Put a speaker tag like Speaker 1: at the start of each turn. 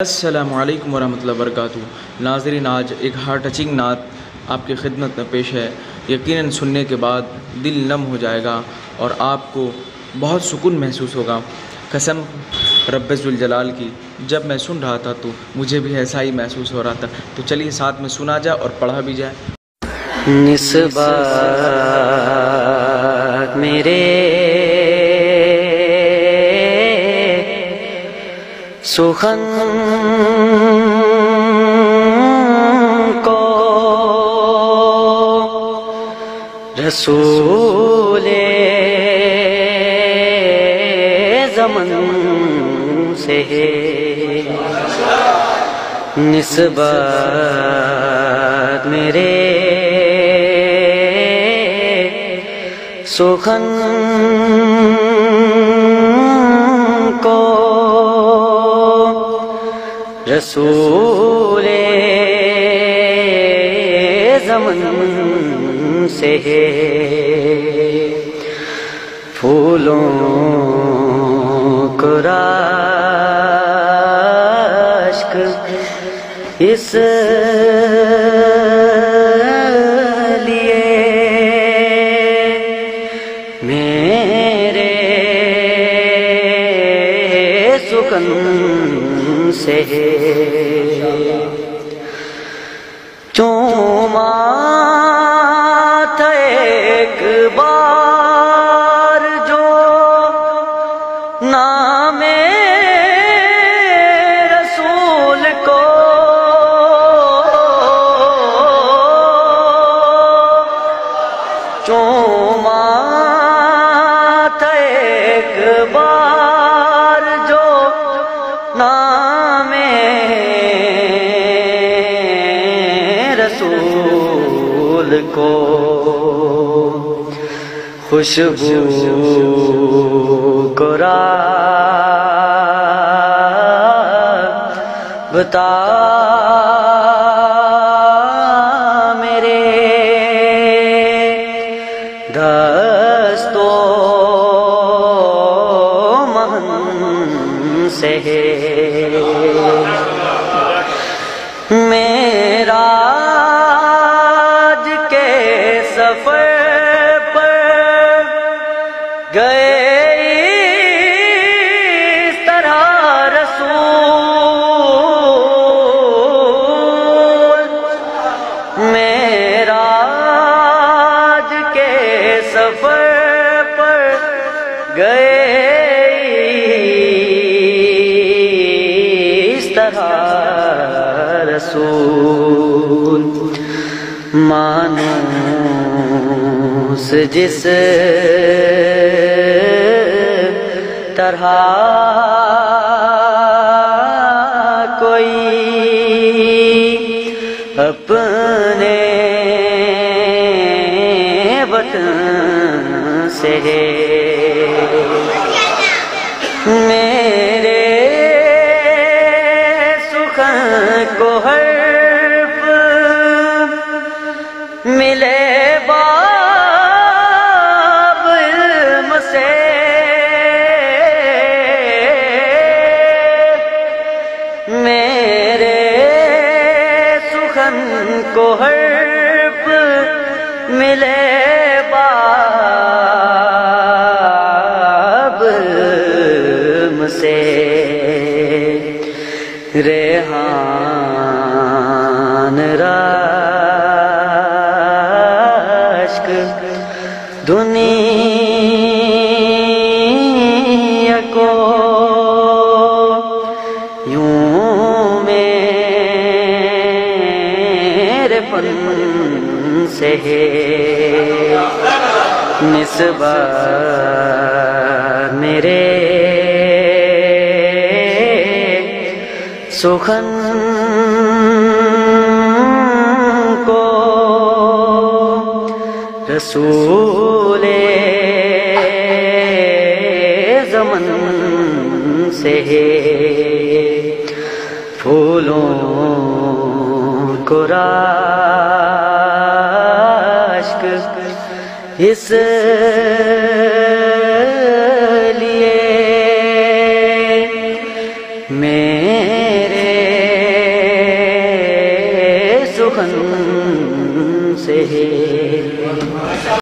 Speaker 1: السلام علیکم ورحمۃ اللہ وبرکاتہ۔ ناظرین، آج ایک ہارٹ ٹچنگ نعت آپ کی خدمت میں پیش ہے۔ یقیناً سننے کے بعد دل نم ہو جائے گا اور آپ کو بہت سکون محسوس ہوگا۔ قسم رب ذوالجلال کی، جب میں سن رہا تھا تو مجھے بھی ایسا ہی محسوس ہو رہا تھا۔ تو چلیے ساتھ میں سنا جائے اور پڑھا بھی جائے۔
Speaker 2: نسبت میرے سخن کو رسول زمن سے نسبت میرے سخن کو رسول زمن سے پھولوں کو راشک اس لیے میرے سکن سے چوما تھا ایک بار جو نام رسول کو چوما تھا ایک بار جو نام رسول کو خوشبو کو بتا میرے دست و مہن سے معراج کے سفر پر گئے اس طرح رسول معراج کے سفر پر گئے اس طرح رسول مانوس جس طرح کوئی اپنے وطن سے میرے سخن کو حرف ملے باب علم سے میرے سخن کو حرف ملے باب علم سے ریحان راشک دنیا کو یوں میرے فن سے نسبت میرے سخن کو رسول زمن سے پھولوں کو راشک اس لیے میرے سخن سے